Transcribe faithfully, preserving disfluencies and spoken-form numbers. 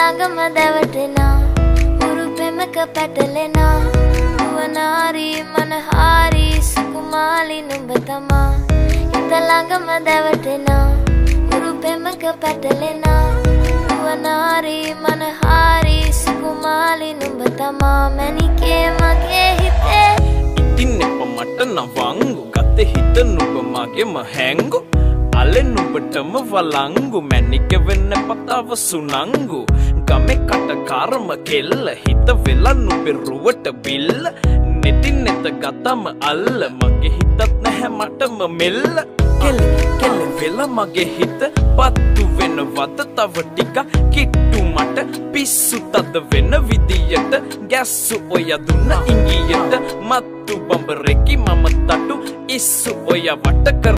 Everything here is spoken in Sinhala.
ළඟම දැවටෙනා උරු පෙමක පැටලෙනා නුවනාරි මනහාරි සුකුමාලි නුඹ තමා හිත ළඟම දැවටෙනා උරු පෙමක පැටලෙනා නුවනාරි මනහාරි සුකුමාලි නුඹ තමා මැනිකේ මගේ හිතේ ඉතින් එප මට නවංගු ගත හිත නුඹ මගේම හැංගු අලෙන් නුඹටම වලංගු මැනික වෙන්න පතාව සුනංගු ගමේ කටකාරම කෙල්ල හිත වෙලා නුඹේ රුවට බිල්ල නෙතින් නෙත ගතම අල්ල මගේ හිතත් නැහැ මටම මෙල්ල කෙල කෙල වෙලා මගේ හිත පත්තු වෙනවද තව ටික කිට්ටු මට පිස්සු තද වෙන විදියට ගැස්සු ඔය දුන්න ඉංගියට මත්තු බඹරෙකි මම තටු ඉස්සු ඔය වට කර